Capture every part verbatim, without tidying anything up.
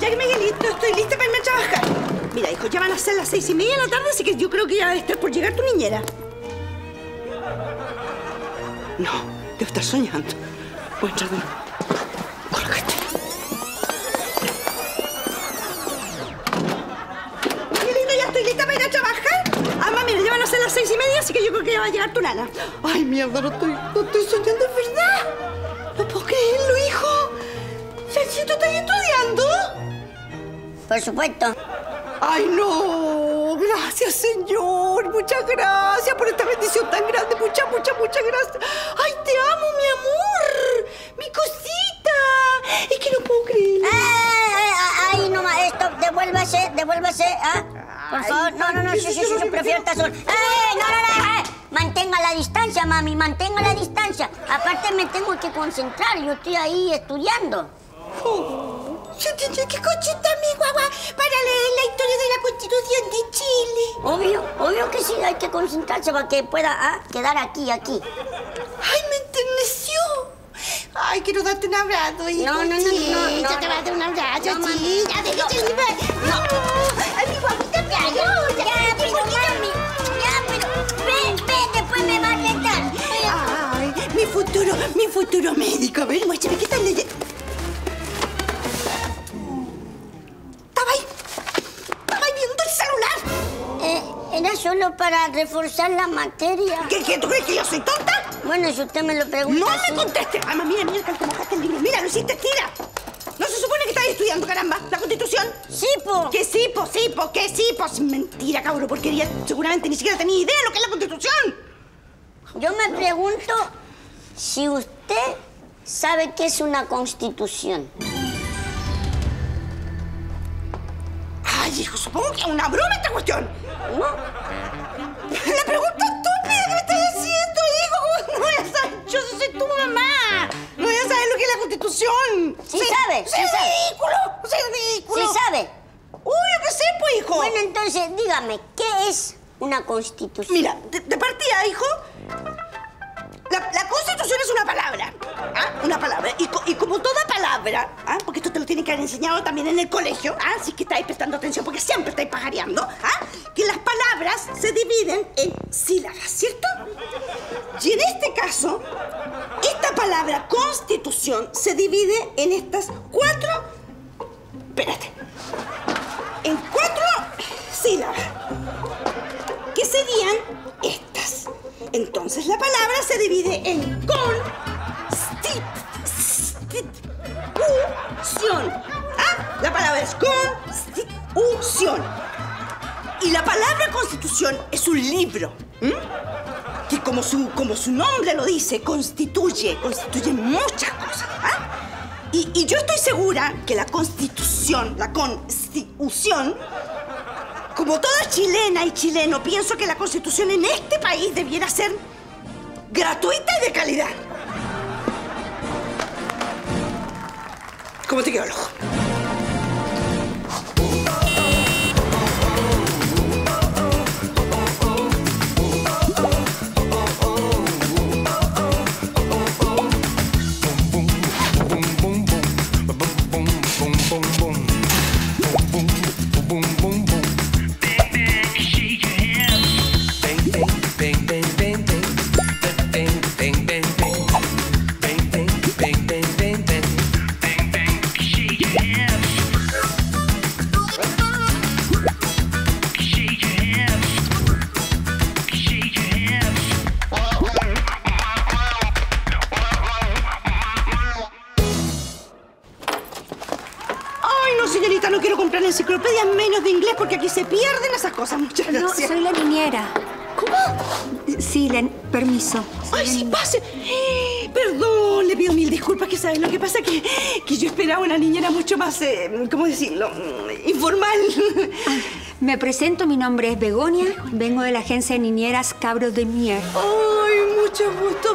Ya que Miguelito, estoy lista para irme a trabajar. Mira, hijo, ya van a ser las seis y media de la tarde, así que yo creo que ya debe estar por llegar tu niñera. No, debo estar soñando. Voy a entrar de nuevo. Colócate. Miguelito, ya estoy lista para ir a trabajar. Además, mira, ya van a ser las seis y media, así que yo creo que ya va a llegar tu nana. Ay, mierda, no estoy, no estoy soñando, es verdad. No puedo creerlo, hijo. ¿Sergito, estás estudiando? Por supuesto. ¡Ay, no! Gracias, señor. Muchas gracias por esta bendición tan grande. Muchas, muchas, muchas gracias. ¡Ay, te amo, mi amor! ¡Mi cosita! Es que no puedo creer. ¡Ay, ay, no más! Esto, devuélvase, devuélvase, ¿ah? Por favor. No, no, no, sí, sí, sí, sí, prefiero estar solo. ¡Ay, no, no, no! Mantenga la distancia, mami, mantenga la distancia. Aparte, me tengo que concentrar. Yo estoy ahí estudiando. Oh. ¿Qué cochita, mi guagua, para leer la historia de la Constitución de Chile? Obvio, obvio que sí, hay que concentrarse para que pueda ah, quedar aquí, aquí. ¡Ay, me enterneció! Ay, quiero darte un abrazo, hijo. No, no, no, no, no. Ya te voy a dar un abrazo, no, chica. No, déjate libre. No. Ay, mi guaguita, Ya, ya, ya, pero mami. Ya, pero ven, ven, después me va a retar. Ay, mi futuro, mi futuro médico. A ver, muéstrame, ¿qué estás leyendo? Era solo para reforzar la materia. ¿Qué, qué? ¿Tú crees que yo soy tonta? Bueno, si usted me lo pregunta. No así. me contestes. Mamá, mira, mira, que te mojaste el libro. Mira, lo hiciste, tira. ¿No se supone que estás estudiando, caramba, la Constitución? Sí, po. ¿Qué sí, po, sí, po, qué sí, po? Mentira, cabrón, porquería. Seguramente ni siquiera tenía idea de lo que es la Constitución. Yo me pregunto si usted sabe qué es una Constitución. Ay, hijo, supongo que es una broma esta cuestión. ¿No? La pregunta estúpida que me estás haciendo, hijo. ¿Cómo no voy a saber? Yo soy tu mamá. No voy a saber lo que es la Constitución. Sí, sabe, sí ¡Es sabe. ridículo! ¡Es ridículo! Sí sabe. Uy, yo qué sé, pues, hijo. Bueno, entonces, dígame, ¿qué es una Constitución? Mira, de, de partida, hijo, la, la Constitución es una palabra, ¿ah? Una palabra. Y, co, y como toda palabra, ¿ah? Porque esto te lo tienen que haber enseñado también en el colegio, ¿ah? Así que estáis prestando atención porque siempre estáis pajareando, ¿ah? Que las palabras se dividen en sílabas, ¿cierto? Y en este caso, esta palabra Constitución se divide en estas cuatro... Espérate. En cuatro sílabas. Que serían estas. Entonces la palabra se divide en constitución. ¿Ah? La palabra es constitución. Y la palabra constitución es un libro. ¿Mm? Que como su, como su nombre lo dice, constituye, constituye muchas cosas. ¿Ah? Y, y yo estoy segura que la constitución, la constitución, como toda chilena y chileno, pienso que la Constitución en este país debiera ser gratuita y de calidad. ¿Cómo te quedó el ojo? Señorita, no quiero comprar enciclopedias menos de inglés porque aquí se pierden esas cosas. Muchas gracias. No, soy la niñera. ¿Cómo? Sí, Len, permiso. Soy Ay, sí, pase. Eh, perdón, le pido mil disculpas, que sabes, lo que pasa es que, que yo esperaba una niñera mucho más, eh, ¿cómo decirlo? Informal. Ay, me presento, mi nombre es Begonia, vengo de la agencia de niñeras Cabros de Mier. Ay, mucho gusto,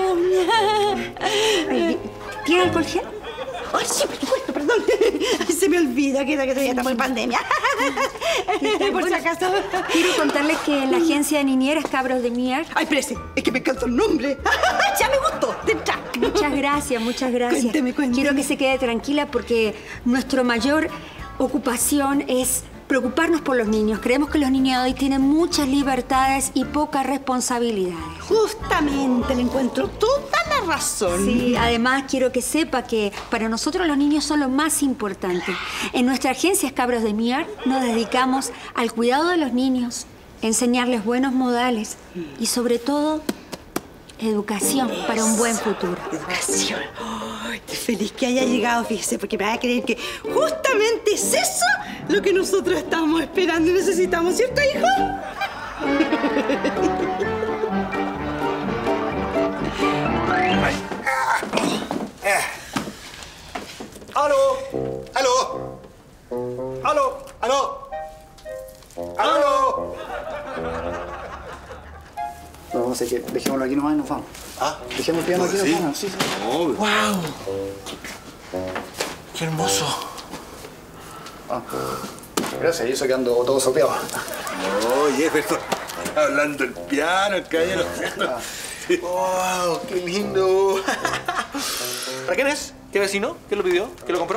Begonia. Ay, ¿tiene alcohol gel? Ay, sí, por supuesto, perdón. Ay, se me me olvida que, que todavía estamos en pandemia. Por Bueno, si acaso. Quiero contarles que la agencia de niñeras Cabros de Mier... Ay, espérese, es que me encantó el nombre. Ya me gustó, de entrada. Muchas gracias, muchas gracias. Cuénteme, cuénteme. Quiero que se quede tranquila porque nuestra mayor ocupación es preocuparnos por los niños. Creemos que los niños de hoy tienen muchas libertades y pocas responsabilidades. Justamente, le encuentro toda la razón. Sí, además quiero que sepa que para nosotros los niños son lo más importante. En nuestra agencia Cabros de Mier nos dedicamos al cuidado de los niños, enseñarles buenos modales y sobre todo educación para un buen futuro. Educación. Ay, estoy feliz que haya llegado, fíjese, porque me va a creer que justamente es eso lo que nosotros estamos esperando y necesitamos, ¿cierto, hijo? ¡Aló! ¡Aló! ¡Aló! ¡Aló! ¡Aló! No, no sé qué. Dejémoslo aquí nomás y nos vamos. ¿Ah? Dejemos el piano aquí y nos vamos. Sí, sí. ¡Wow! ¡Qué hermoso! Ah, gracias, y eso que ando todo sopeado. Oye, pero hablando el piano, el caballero. ¡Wow! ¡Qué lindo! ¿Para quién es? ¿Qué vecino? ¿Quién lo pidió? ¿Quién lo compró?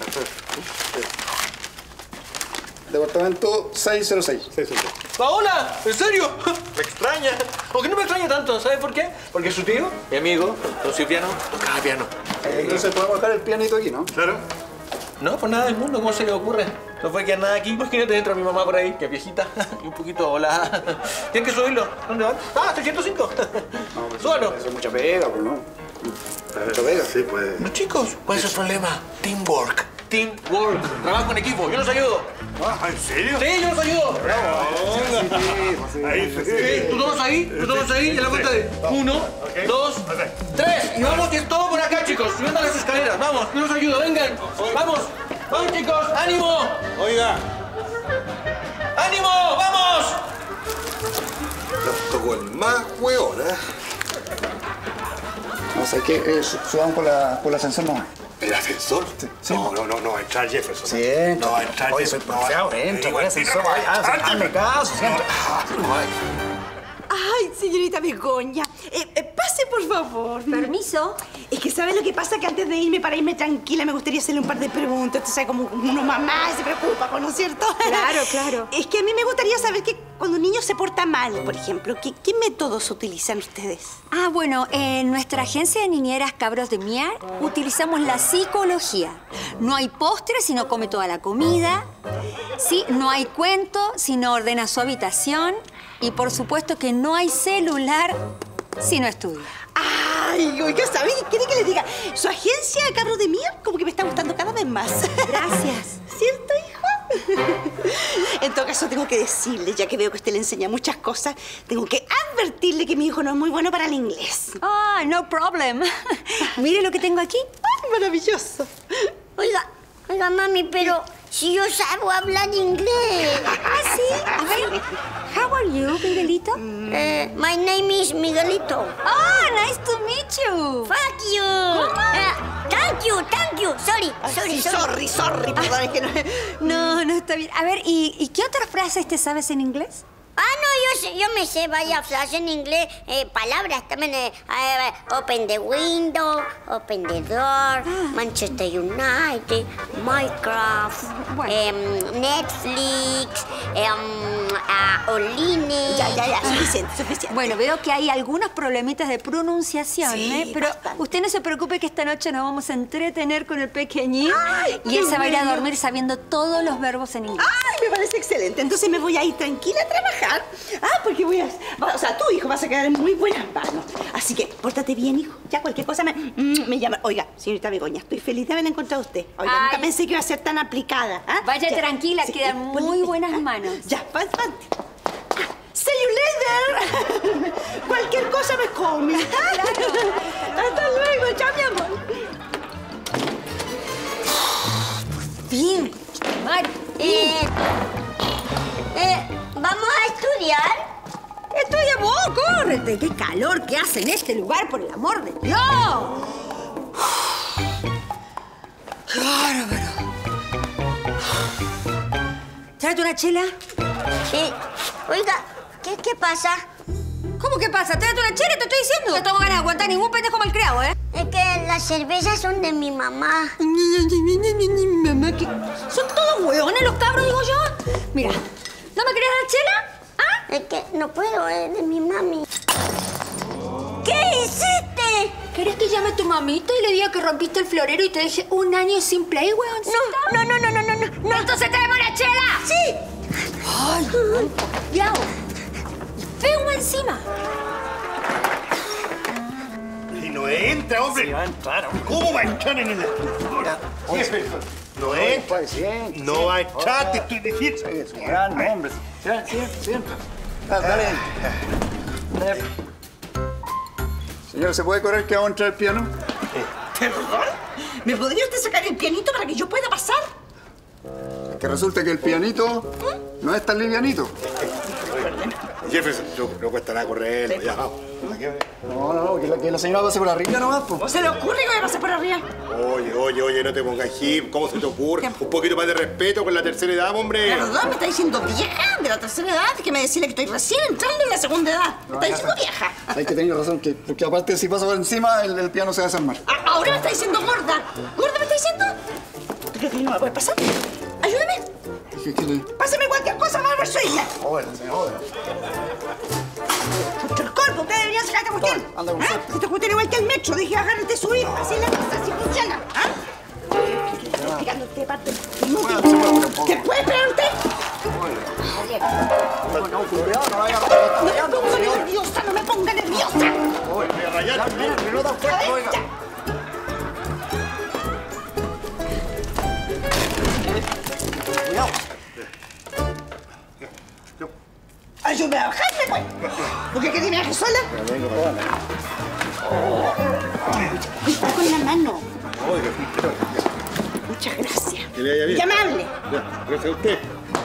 Departamento seiscientos seis. ¡Paola! ¿En serio? Me extraña. ¿Por qué no me extraña tanto? ¿Sabes por qué? Porque su tío, mi amigo, toca piano, tocaba piano. Entonces podemos dejar el pianito aquí, ¿no? Claro. No, pues nada del mundo, ¿cómo se le ocurre? No puede quedar nada aquí. Imagínate, entra mi mamá por ahí, que es viejita y un poquito volada. Tienes que subirlo. ¿Dónde van? ¡Ah, seiscientos cinco! No, pues, ¡Súbalo! eso es mucha pega, pues, ¿no? Mucha pega. Sí, pues. No, chicos, ¿cuál es el problema? Teamwork. Teamwork. Trabajo en equipo. Yo los ayudo. Ah, ¿en serio? Sí, yo los ayudo. Ahí, sí. Sí, tú tomas ahí, tú tomas ahí, en la cuenta de uno, dos, tres. Y vamos, que es todo por acá, chicos. Subiendo las escaleras. Vamos, yo los ayudo, vengan. Vamos, vamos, chicos, ánimo. Oiga, ¡Ánimo! ¡Vamos! nos tocó el más hueón, ¿eh? No sé qué. Eh, su- subamos por la, por la ascensor nomás. ¿El ascensor? sí. No, no, no, no va a entrar Jefferson. Sí, entra. No va a entrar Oye, soy Jefferson. porfiado, entra, por el ascensor. Hazme caso, siempre. Ay, señorita Begoña. Eh, eh, pase, por favor. Permiso. Es que, ¿sabes lo que pasa? Que antes de irme, para irme tranquila, me gustaría hacerle un par de preguntas. Usted sabe, como uno mamá se preocupa, ¿no es cierto? Claro, claro. Es que a mí me gustaría saber que cuando un niño se porta mal, por ejemplo, ¿qué, qué métodos utilizan ustedes? Ah, bueno, en nuestra agencia de niñeras Cabros de Mier utilizamos la psicología. No hay postre si no come toda la comida. Sí, no hay cuento si no ordena su habitación. Y por supuesto que no hay celular si no estudia. Ay, oiga, ¿sabes qué quiere que les diga? Su agencia, Cabros de Mier, como que me está gustando cada vez más. Gracias. ¿Cierto, hijo? En todo caso, tengo que decirle, ya que veo que usted le enseña muchas cosas, tengo que advertirle que mi hijo no es muy bueno para el inglés. Ah, no problem. Mire lo que tengo aquí. Ay, maravilloso. Oiga, oiga, mami, pero si yo sabo hablar inglés. Ah, sí. A ver. How are you, Miguelito? Eh, my name is Miguelito. Ah, nice to meet you. Fuck you. Eh, thank you, thank you. Sorry, Ay, sorry, sí, sorry. sorry, sorry, perdón, es que no... No, no está bien. A ver, ¿y, y qué otras frases te sabes en inglés? Ah, no, yo, sé, yo me sé varias frases en inglés, eh, palabras también. Eh, eh, open the window, open the door, Manchester United, Minecraft, Bueno. em, Netflix, em, ah, Oline. Ya, ya, ya, suficiente, suficiente. Bueno, veo que hay algunos problemitas de pronunciación, Sí, ¿eh? Pero bastante. usted no se preocupe que esta noche nos vamos a entretener con el pequeñín. Ay, y él qué se va a ir a bueno. dormir sabiendo todos los verbos en inglés. Ay, me parece excelente. Entonces me voy a ir tranquila a trabajar. Ah, porque voy a... va- O sea, tu hijo vas a quedar en muy buenas manos. Así que, pórtate bien, hijo. Ya cualquier cosa me, mm, me llama. Oiga, señorita Begoña, estoy feliz de haberla encontrado a used. Oiga, Ay. nunca pensé que iba a ser tan aplicada. ¿Ah? Vaya Ya, tranquila, sí, queda en ponle- muy buenas ah, manos. Ya, va, va. See you later. Cualquier cosa me come. Hasta luego, chao, mi amor. Bien, Mar. Eh, eh, ¿Vamos a estudiar? Estudia vos, córrete. Qué calor que hace en este lugar, por el amor de Dios. ¡Qué bárbaro! Tráete una chela. Sí. Oiga, ¿qué, qué pasa? ¿Cómo que pasa? Tráete una chela, te estoy diciendo. No tengo ganas de aguantar ningún pendejo malcriado, ¿eh? Es que las cervezas son de mi mamá. Mamá, ¿qué? ¿Son todos hueones los cabros, digo yo? Mira, ¿no me querés dar chela? ¿Ah? Es que no puedo, es de mi mami. ¿Qué hiciste? ¿Querés que llame a tu mamita y le diga que rompiste el florero y te deje un año sin play, hueoncita? No, no, no, no, no, no, no. ¡Entonces traemos la chela! ¡Sí! ¡Ay, Diao! ¡Feo encima! Y no entra, hombre. Sí, va a entrar, hombre. ¿Cómo va a entrar en el... Jefe, no entra. No va a entrar, te estoy diciendo. Es un gran hombre. Siempre, siempre, siempre. Dale, dale. Dale. Señor, ¿se puede correr que vamos a entrar el piano? ¿Perdón? ¿Me podría usted sacar el pianito para que yo pueda pasar? Que resulta que el pianito no es tan livianito. Jefferson, no, no cuesta nada correrlo, ya. No, no, no, que la, que la señora pase por arriba nomás, ¿O pues. se le ocurre que voy a pasar por arriba? Oye, oye, oye, no te pongas hip. ¿Cómo se te ocurre? Un poquito más de respeto con la tercera edad, hombre. ¿Perdón? ¿Me está diciendo vieja de la tercera edad? Que me decirle que estoy recién entrando en la segunda edad. ¿Me está diciendo vieja? Hay que tener razón, que, porque aparte si pasa por encima, el, el piano se va a desarmar. Ah, ahora me está diciendo gorda. ¿Gorda me está diciendo? ¿Tú crees que no me puede pasar? Ayúdame. ¿Qué, qué le...? Pásame cualquier cosa más versuilla. Joder, señor, joder. Mucho el colpo, ustedes deberían sacar esta cuestión. Anda con ¿Ah? suerte. Esta cuestión igual que el metro. Dije, agárrate, subir. Así es la cosa, así funciona. ¿Ah? Estoy explicando usted parte. Bueno, se puede poner un poco. ¿Se puede esperar usted? No, no, cuidado, no vaya a No me ponga nerviosa, no me ponga nerviosa. Voy a rayar. Mira, que no tan fuerte, oiga. Cuidado. Ayúdame a bajarme, pues. ¿Por qué querés me baje sola? Está con la mano. Muchas gracias. Que le vaya bien. Qué amable. Ya, gracias a usted.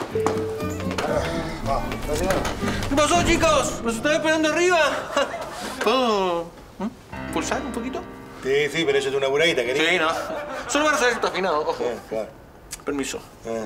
¿Qué pasó, chicos? ¿Nos están esperando arriba? ¿Puedo ¿Mm? pulsar un poquito? Sí, sí, pero échate una buradita, querido. Sí, no. Solo para saber si está afinado, ojo. Eh, claro. Permiso. Eh.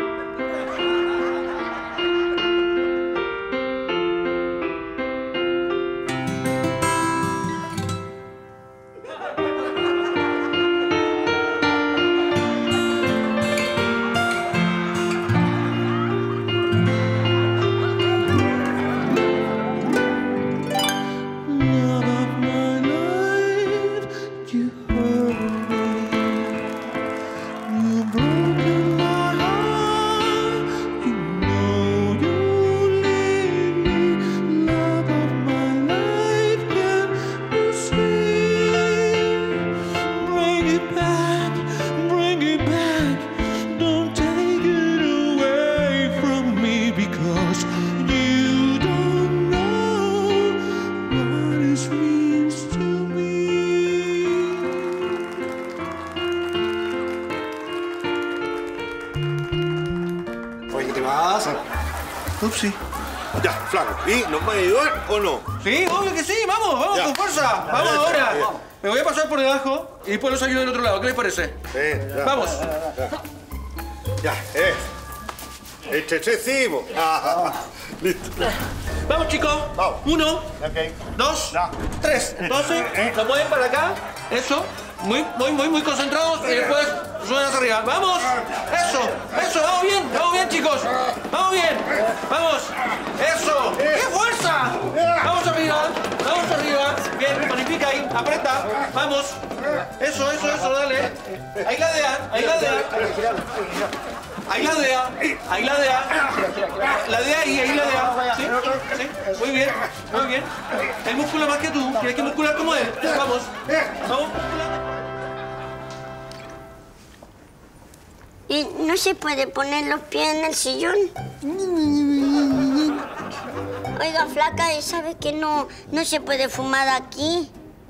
Upsi. Ya, flaco. ¿Y nos va a ayudar o no? Sí, obvio que sí. Vamos, vamos, Ya. con fuerza. Ya, Vamos ya, ahora. ya. Me voy a pasar por debajo y después los ayudo del otro lado. ¿Qué les parece? Sí, ya. Vamos. Ya, eh. Entre tres sí, po. Ah, listo. Vamos, chicos. Vamos. Uno, Ok. dos, Ya. tres. Entonces, lo mueven para acá. Eso. Muy, muy, muy, muy concentrados. Y después suben hacia arriba. ¡Vamos! ¡Eso! ¡Eso! ¡Vamos bien! ¡Vamos bien, chicos! ¡Vamos bien! ¡Vamos! ¡Eso! ¡Qué fuerza! ¡Vamos arriba! ¡Vamos arriba! Bien, planifica ahí. Aprieta. ¡Vamos! Eso, eso, eso. Dale. Ahí la D A. Ahí la D A. Ahí la D A. Ahí la D A. La D A ahí, ahí la D A. ¿Sí? ¿Sí? Muy bien. Muy bien. Él muscula más que tú. Tienes que muscular como él. Vamos. Vamos. ¿Y no se puede poner los pies en el sillón? Oiga, flaca, ¿y sabe que no, no se puede fumar aquí?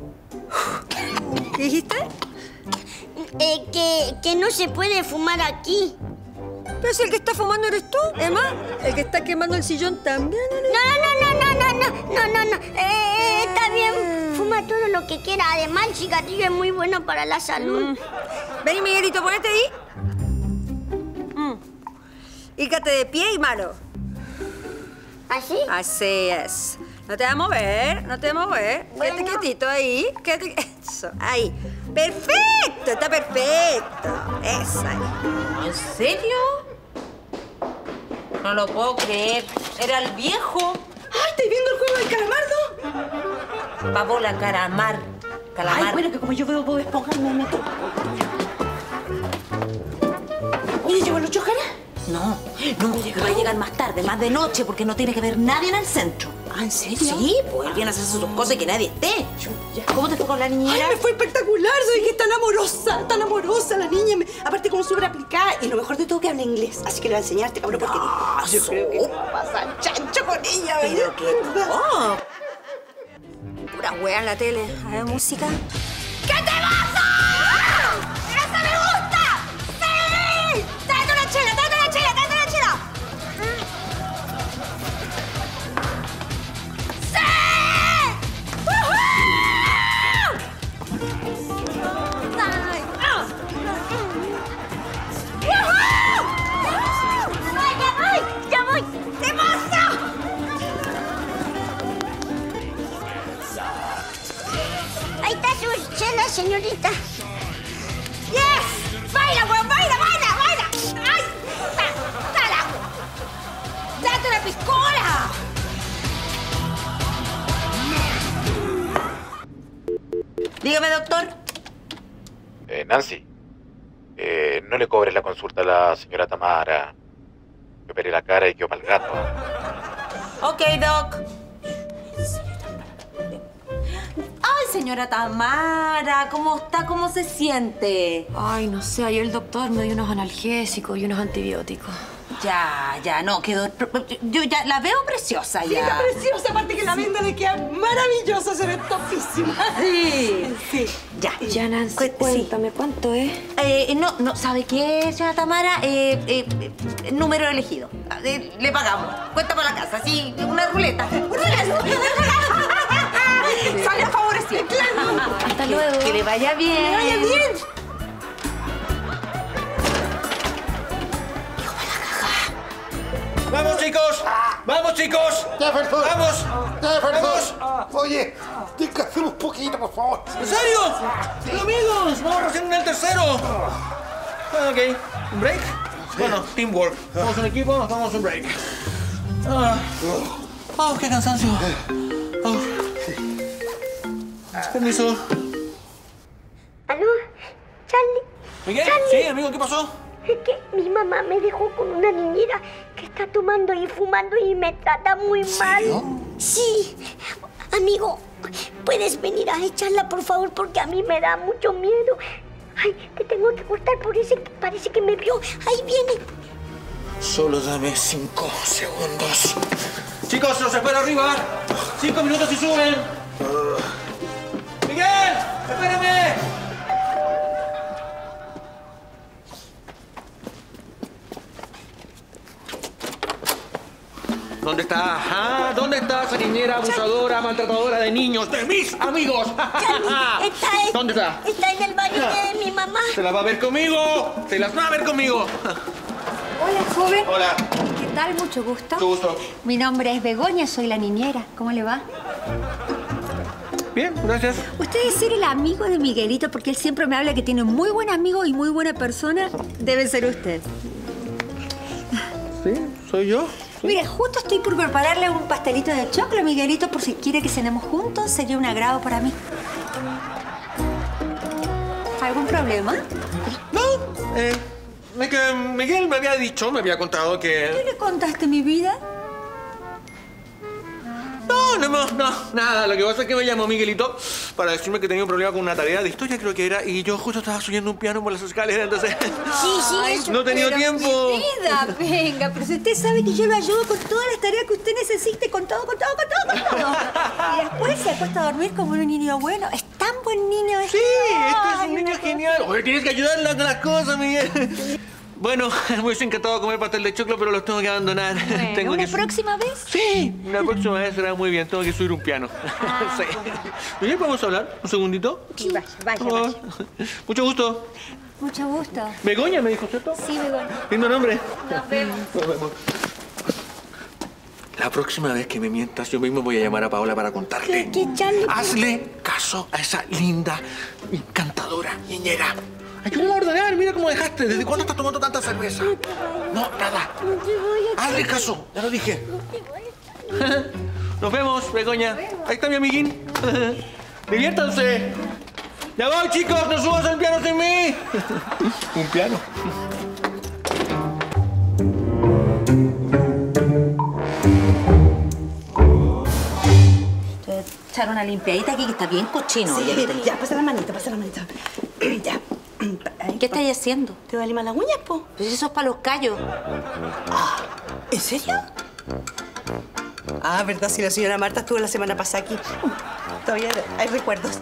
¿Qué dijiste? Eh, que, que no se puede fumar aquí. Pero si el que está fumando eres tú. Además, el que está quemando el sillón también eres No, no, no, no, no, no, no, no, no. Eh, está bien, fuma todo lo que quiera. Además, el cigarrillo es muy bueno para la salud. Vení, Miguelito, ponete ahí. Mm. Hígate de pie y mano. ¿Así? Así es. No te vas a mover, no te vas a mover. Bueno. Quédate quietito ahí. Quédate... Eso, ahí. ¡Perfecto! Está perfecto. Eso, ahí. ¿En serio? No lo puedo creer. Era el viejo. ¡Ay, ¿estáis viendo el juego del calamardo? Papola, calamar. Calamar. Ay, bueno, que como yo veo Bob Esponja, me meto. Oye, ¿llegó los chojaras? No, no, va a llegar más tarde, más de noche, porque no tiene que ver nadie en el centro. ¿Ah, en serio? Sí, pues él viene a hacer sus cosas y que nadie esté. ¿Cómo te fue con la niñera? Ay, me fue espectacular. Soy que es tan amorosa, tan amorosa la niña. Me- aparte, como súper aplicada. Y lo mejor de todo, que habla inglés. Así que le voy a enseñar a este cabrón porque Ah, yo creo que se va a pasar chancho con ella, ¿verdad? Pero qué oh. Pura wea en la tele. A ver, música. ¿Qué te pasa? ¡Esa me gusta! ¡Sí! ¡Tráete una chela, tráete una chela, tráete una chela! ¡Sí! ¡Woohoo! ¡Ay! ¡Ah! ¡Woohoo! ¡Ay, ya voy! ¡Ya voy! ¡Te pasa! Ahí está su chela, señorita. ¡Yes! ¡Baila, weón! ¡Baila, baila, baila! ¡Ay! ¡Da- ¡Dala! ¡Date una piscola! Dígame, doctor. Eh, Nancy, eh, no le cobres la consulta a la señora Tamara. Que opere la cara y quedó para el gato. Ok, doc. Ay, señora Tamara, ¿cómo está? ¿Cómo se siente? Ay, no sé, ayer el doctor me dio unos analgésicos y unos antibióticos. Ya, ya, no, quedó... Yo ya la veo preciosa Sí, ya. está preciosa. Aparte que la venda le queda maravillosa. Se ve topísima. Sí. Sí. Ya. Ya, Nancy, Cu- sí. cuéntame, ¿cuánto es? Eh, no, no, ¿sabe qué, señora Tamara? Eh, eh, eh, número elegido. Eh, le pagamos. Cuenta para la casa, sí, una ruleta. Sale favorecido. Hasta luego. Que le vaya bien. ¡Que vaya bien! ¡Vamos, chicos! ¡Vamos, chicos! Jefferson. ¡Vamos! Jefferson. Oye, descansemos un poquito, por favor. ¿En serio? Pero amigos, vamos recién en el tercero. Ah, ok. ¿Un break? Bueno, teamwork. Somos un equipo, nos tomamos un break. Ah, oh, qué cansancio. Oh. Permiso. ¿Aló? Charlie. ¿Miguel? Charlie. Sí, amigo, ¿qué pasó? Es que mi mamá me dejó con una niñera que está tomando y fumando y me trata muy mal. Sí. Amigo, ¿puedes venir a echarla, por favor? Porque a mí me da mucho miedo. Ay, te tengo que cortar, por ese, parece que me vio. Ahí viene. Solo dame cinco segundos. Chicos, los espero arriba. Cinco minutos y suben. ¡Miguel! ¡Espérame! ¿Dónde está? Ah, ¿dónde está esa niñera abusadora, maltratadora de niños, de mis amigos? Charlie, está en, ¿Dónde está? Está en el baño de mi mamá. Se las va a ver conmigo. Se las va a ver conmigo. Hola, joven. Hola. ¿Qué tal? Mucho gusto. Mucho gusto. Mi nombre es Begoña, soy la niñera. ¿Cómo le va? Bien, gracias. Usted debe ser el amigo de Miguelito porque él siempre me habla que tiene muy buen amigo y muy buena persona. Debe ser usted. ¿Sí? ¿Soy yo? Mire, justo estoy por prepararle un pastelito de choclo, Miguelito, por si quiere que cenemos juntos. Sería un agrado para mí. ¿Algún problema? No, eh, es que Miguel me había dicho, me había contado ¿Qué que... le contaste, mi vida? No, no, no, no, nada. Lo que pasa es que me llamó Miguelito para decirme que tenía un problema con una tarea de historia, creo que era, y yo justo estaba subiendo un piano por las escaleras, entonces... Sí, sí, eso. No he tenido Pero, tiempo. mi vida, venga, pero si usted sabe que yo lo ayudo con todas las tareas que usted necesite, con todo, con todo, con todo, con todo. Y después se acuesta a dormir como un niño bueno. Es tan buen niño. Sí, este es Ay, un niño una cosa. genial. Oye, tienes que ayudarle con las cosas, Miguel. Bueno, me hubiese encantado comer pastel de choclo, pero los tengo que abandonar. Bueno, tengo ¿una que... próxima vez? Sí, la próxima vez será muy bien. Tengo que subir un piano. Ah. Sí. Miguel, ¿podemos hablar? ¿Un segundito? Sí, vaya, vaya, Por favor. vaya. Mucho gusto. Mucho gusto. Begoña me dijo, ¿cierto? Sí, Begoña. Lindo nombre. Nos vemos. Nos vemos. La próxima vez que me mientas, yo mismo voy a llamar a Paola para contarle. ¿Qué, qué, Charlie? Hazle caso a esa linda, encantadora niñera. Ayúdame a ordenar, mira cómo dejaste. ¿Desde cuándo estás tomando tanta cerveza? No, nada. Hazle caso, ya lo dije. Nos vemos, Begoña. Ahí está mi amiguín. Diviértanse. Ya voy, chicos, no subas el piano sin mí. Un piano. Echar una limpiadita aquí que está bien cochino. Sí, Oye, ya, pasa la manita, pasa la manita. Ya. Ahí, ¿Qué estáis haciendo? ¿Te va a limar las uñas, po? Pues eso es para los callos. ¿En serio? Ah, verdad, sí, la señora Marta estuvo la semana pasada aquí. Todavía hay recuerdos.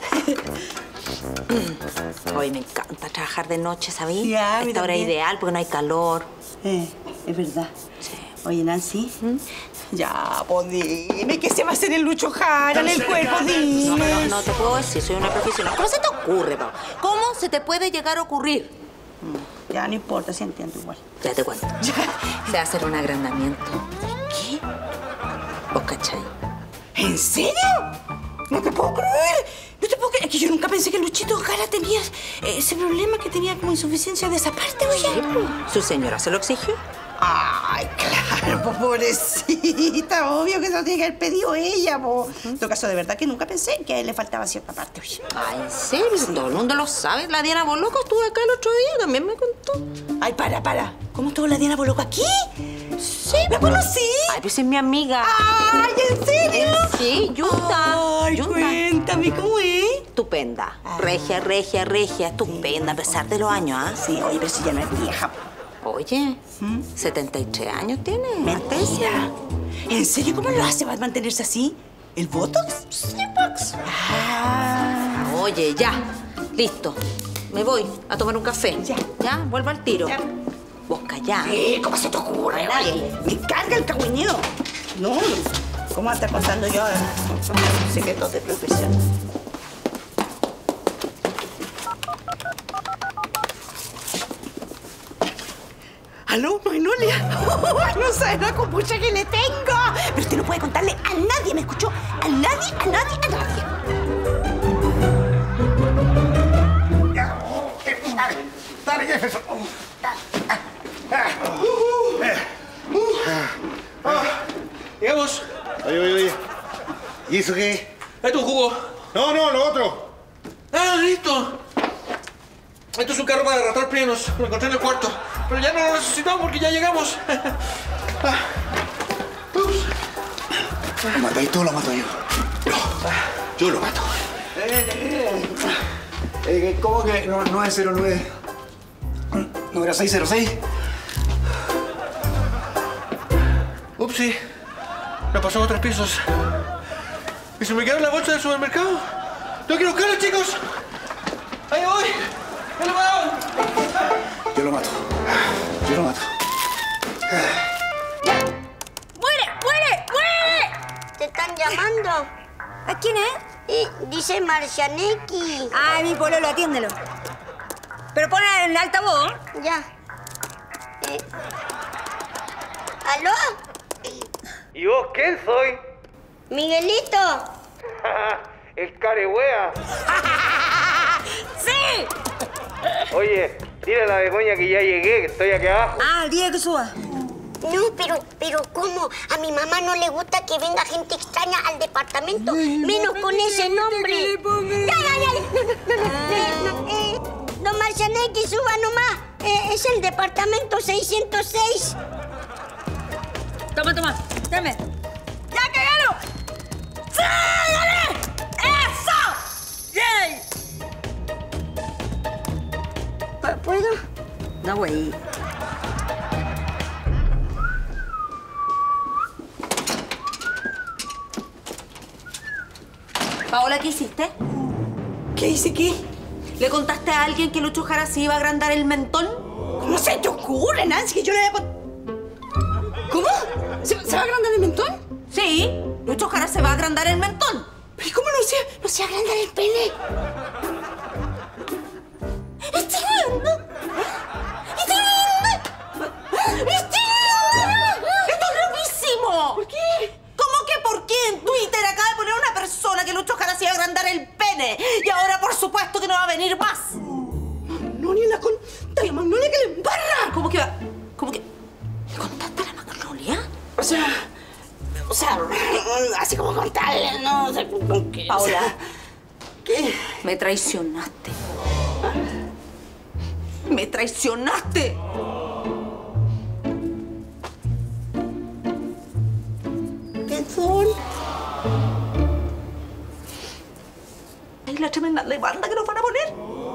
Hoy me encanta trabajar de noche, ¿sabéis? Ya, a mí Esta hora es también. ideal porque no hay calor. Eh, es verdad. Sí. Oye, Nancy. Ya, pues dime, ¿qué se va a hacer el Lucho Jara en el cuerpo? Dime. No, no, no te puedo decir, soy una profesional. ¿Cómo se te ocurre, Pau? ¿Cómo se te puede llegar a ocurrir? Ya, no importa, sí entiendo igual. Ya te cuento. Ya. Se va a hacer un agrandamiento. ¿Qué? ¿Vos cachai? ¿En serio? No te puedo creer. No te puedo creer. Es que yo nunca pensé que Luchito Jara tenía ese problema, que tenía como insuficiencia de esa parte, oye. ¿Su señora se lo exigió? Ay, claro, pues pobrecita, obvio que se lo tiene que haber pedido ella, po. En todo caso, de verdad que nunca pensé que a él le faltaba cierta parte, oye. Ay, ¿en serio? Todo el mundo lo sabe. La Diana Boloco estuvo acá el otro día, también me contó. Ay, para, para. ¿Cómo estuvo la Diana Boloco aquí? Sí, ¿la conocí? Ay, pues es mi amiga. Ay, ¿en serio? Sí, Yunta. Ay, Yunta. cuéntame, ¿cómo es? Estupenda. Regia, regia, regia. Estupenda, a pesar de los años, ¿ah? Sí, oye, pero si ya no es vieja. Oye, setenta y tres años tiene. Mentira. ¿En serio? ¿Cómo lo hace? ¿Va a mantenerse así? ¿El Botox? Sí, Box. Ah. Oye, ya. Listo. Me voy a tomar un café. Ya. ¿Ya? Vuelvo al tiro. Ya. Vos callá. ¿Qué? ¿Cómo se te ocurre? Nadie. Oye, me carga el cagüineo. No, ¿cómo va a estar contando yo eh, secretos de profesión? ¿Aló, Magnolia? No sabes la compucha que le tengo. Pero usted no puede contarle a nadie, ¿me escuchó? A nadie, a nadie, a nadie. Dale, Jefferson. Llegamos. Oye, oye, oye. ¿Y eso qué? Ahí tu jugo. No, no, lo otro. Ah, listo. Esto es un carro para arrastrar plenos. Lo encontré en el cuarto. Pero ya no lo necesitamos porque ya llegamos. Ah. Ups. ¿Lo matáis tú o lo mato yo? Yo. Yo lo mato. Eh, eh, ¿Cómo que no, nueve cero nueve? ¿Número seis cero seis? Ups, sí. Nos pasamos tres pisos. ¿Y se me quedó en la bolsa del supermercado? ¡Tengo que ir a buscarlo, chicos! ¡Ahí voy! ¡Me lo pagaron! Yo lo mato. Yo lo mato. ¡Muere, muere, muere! Te están llamando. ¿A quién es? Eh, dice Marcianeki. Ay, mi pololo, atiéndelo. Pero pon en altavoz. Ya. Eh. ¿Aló? ¿Y vos quién soy? Miguelito. El carewea. ¡Sí! Oye, dile a la Begoña que ya llegué, que estoy aquí abajo. Ah, el día que suba. No, pero, pero ¿cómo? A mi mamá no le gusta que venga gente extraña al departamento, menos con ese nombre. Ya, ya, ya. No, no, no, no, no, eh, don Marcianeki, suba nomás. Eh, es el departamento seiscientos seis. Toma, toma. Dame. ¡Ya que gano! ¡Sí! ¡Gané! ¡Eso! ¡Yay! ¿Puedo? No, güey. Paola, ¿qué hiciste? ¿Qué hice qué? ¿Le contaste a alguien que Lucho Jara se iba a agrandar el mentón? ¿Cómo se te ocurre, Nancy, que yo le voy a... ¿Cómo? ¿Se, ¿Se va a agrandar el mentón? Sí, Lucho Jara se va a agrandar el mentón. ¿Pero cómo no se, no se agranda el pene? ¡Está grande! sea, ¿cómo que le contaste a la Magnolia? O sea, o sea, así como contarle, ¿no? O sea, como que, Paola, o sea, ¿qué? Me traicionaste. Me traicionaste. Perdón. ¿Es la tremenda demanda que nos van a poner?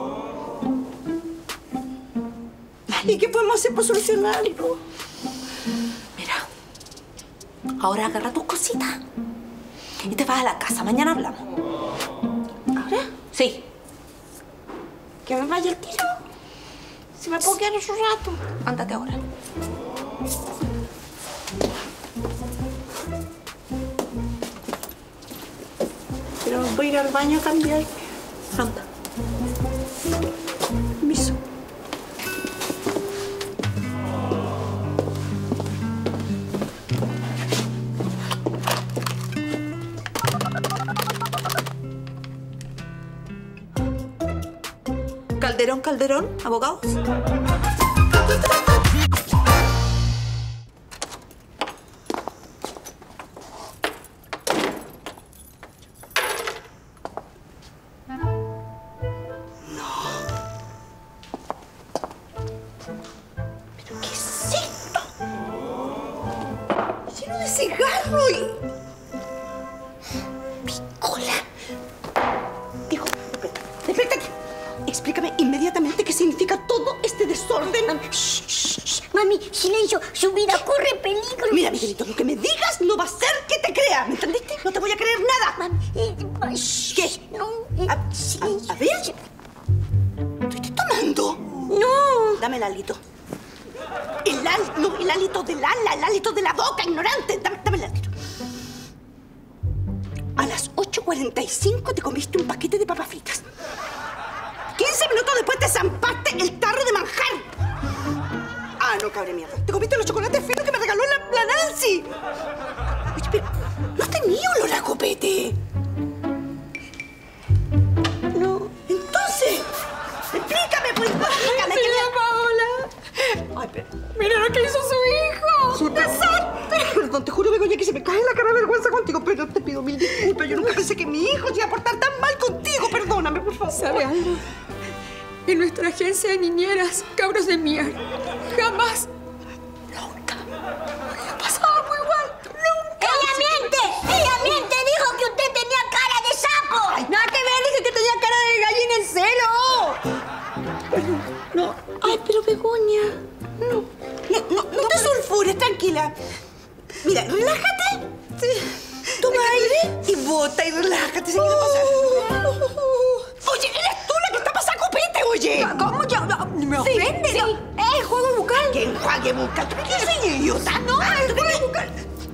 ¿Y qué podemos hacer para solucionarlo? Mira, ahora agarra tus cositas y te vas a la casa. Mañana hablamos. ¿Ahora? Sí. Que me vaya el tiro. Si me puedo quedar un rato. Ándate ahora. Pero voy a ir al baño a cambiar. Anda. Permiso. Calderón, Calderón, abogados. Lleno de cigarro y... Picola. Digo, despértate. Explícame inmediatamente qué significa todo este desorden. Mami, shh, shh, shh. Mami, silencio. Su vida corre peligro. Mira, Miguelito, lo que me digas no va a ser que te crea. ¿Me entendiste? No te voy a creer nada. Mami, eh, shh, ¿Qué? No, eh, A, silencio. a- a ver. ¿Tú estás tomando? No. Dame el hálito. El hálito, no, el hálito del ala, el hálito de la boca, ignorante. Dame, dame el hálito. A las ocho cuarenta y cinco te comiste un paquete de papas fritas. quince minutos después te zampaste el tarro de manjar. Ah, no, cabrón mierda. Te comiste los chocolates finos que me regaló la, la Nancy. Oye, pero no tenía olor a copete. No. Entonces, explícame, pues, explícame. ¿Qué le Paola? Ay, pero... Mira lo que hizo su hijo. ¡Un desastre! Perdón, te juro, Begoña, que se me cae la cara de vergüenza contigo, pero te pido mil disculpas. Yo nunca pensé que mi hijo se iba a portar tan mal contigo. Perdóname, por favor. ¿Sabe algo? En nuestra agencia de niñeras, cabros de miar, jamás, nunca, había pasado algo igual. ¡Nunca! ¡Ella miente! ¡Ella miente! Dijo que usted tenía cara de sapo. Ay, nada que ver, dije que tenía cara de gallina en celo. No. Ay, pero Begoña. No. No, no, no te sulfures, tranquila. Mira, relájate. Sí. Toma aire y bota y relájate. ¿Qué te pasa? Oye, eres tú la que está pasando copete, oye. ¿Cómo? Yo, no, me ofende. Sí, no. sí. ¡Eh, juego bucal! ¿Qué enjuague bucal? ¿Tú qué soy idiota? No, Ah, el ¿tú juego qué- bucal.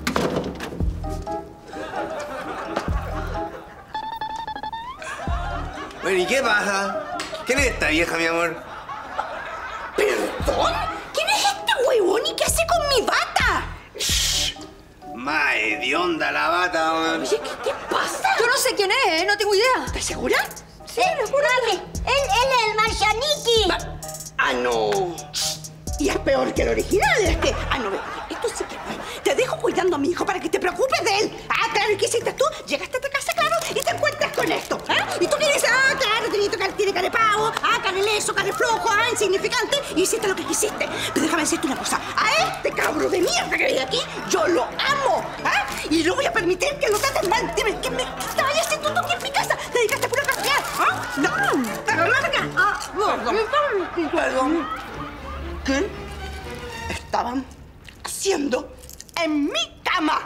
Bueno, ¿y qué pasa? ¿Quién es esta vieja, mi amor? ¿Perdón? ¿Quién es este huevón y qué hace con mi bata? Más hedionda la bata, weón. Oye, ¿qué te pasa? Yo no sé quién es, ¿eh? No tengo idea. ¿Estás segura? Sí, mami, él, él es el marcianiki. Ah, no. Y es peor que el original, es que... Ah, no, esto sí que... Te dejo cuidando a mi hijo para que te preocupes de él. Ah, claro, ¿y qué hiciste tú? Llegaste a esta casa, claro, y te encuentras con esto. ¿Ah? Y tú quieres, ah, claro, tiene, tiene cara de pavo, ah, cara de leso, cara de flojo, ah, insignificante, y hiciste lo que quisiste. Pero déjame decirte una cosa. A este cabro de mierda que viene aquí, yo lo amo, ¿ah? Y no voy a permitir que lo traten mal. Dime, ¿qué me estabas haciendo tú aquí en mi casa? ¿Te dedicaste a pura cambiar? ¿Ah? No, pero larga. Ah, perdón. Perdón. ¿Qué estaban haciendo en mi cama?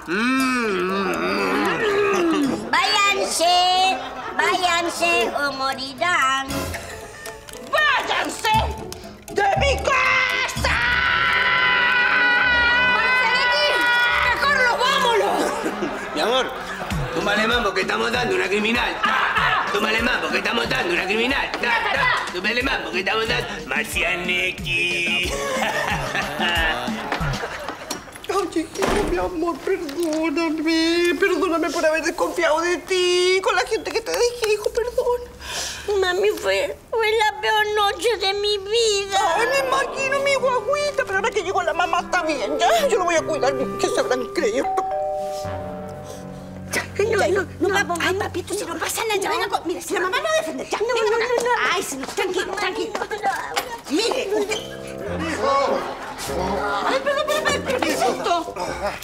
Váyanse, váyanse o morirán. ¡Váyanse de mi casa! ¡Mejor nos vámonos! Mi amor, tómale mambo que estamos dando una criminal. Tómale mambo que estamos dando una criminal. Tómale mambo que estamos dando... Marcianequi. Oye, mi amor, perdóname. Perdóname por haber desconfiado de ti. Con la gente que te dejé, hijo, perdón. Mami, fue, fue la peor noche de mi vida. Ay, me imagino mi guaguita, pero bien, ya, yo lo voy a cuidar. ¿Qué se habrán creído? No, no, no, no, no, ay, papito, si no pasa nada, ya venga con... Mire, si la mamá no va a defender, ya, no, venga, no, no, no. Ay, si no, tranquilo, tranquilo. Mire, usted... ¡Hijo! Ay, perdón, perdón, pero ¿qué es esto?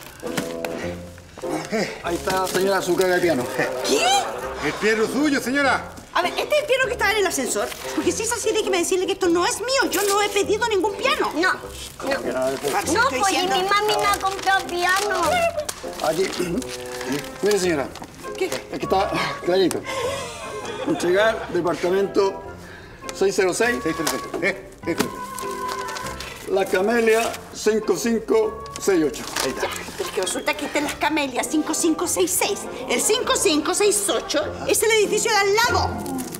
Ahí está, señora, su caga de piano. ¿Qué? El piano suyo, señora. A ver, este es el piano que estaba en el ascensor. Porque si es así, déjeme decirle que esto no es mío. Yo no he pedido ningún piano. No, no. No, pues y mi mami no ha comprado piano. Aquí. Mire, señora. ¿Qué? Es que está clarito. Entregar departamento seiscientos seis. seiscientos seis. ¿Eh? seiscientos seis. La Camelia cinco cinco seis ocho. Ahí está. Ya, pero es que resulta que está en las Camelias cinco cinco seis seis. El cinco cinco seis ocho es el edificio de al lado.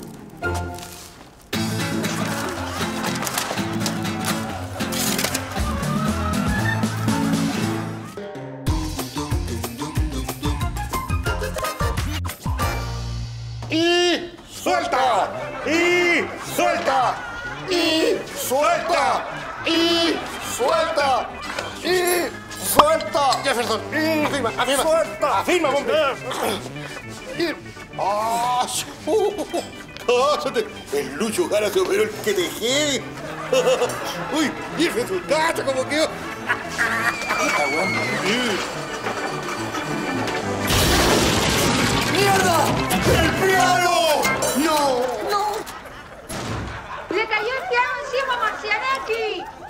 ¡Y suelta! ¡Y suelta! ¡Y suelta! ¡Y suelta! ¡Y suelta! Jefferson, y afirma, afirma. ¡Suelta! ¡Afirma, hombre! Y... ¡Ah! ¡Cállate! El Lucho Jara se operó el que te jede. ¡Uy! Jefferson, cacha como quedó. ¡Mierda! ¡El piano! ¡No! No. ¡Le cayó el piano encima, Marcianetti!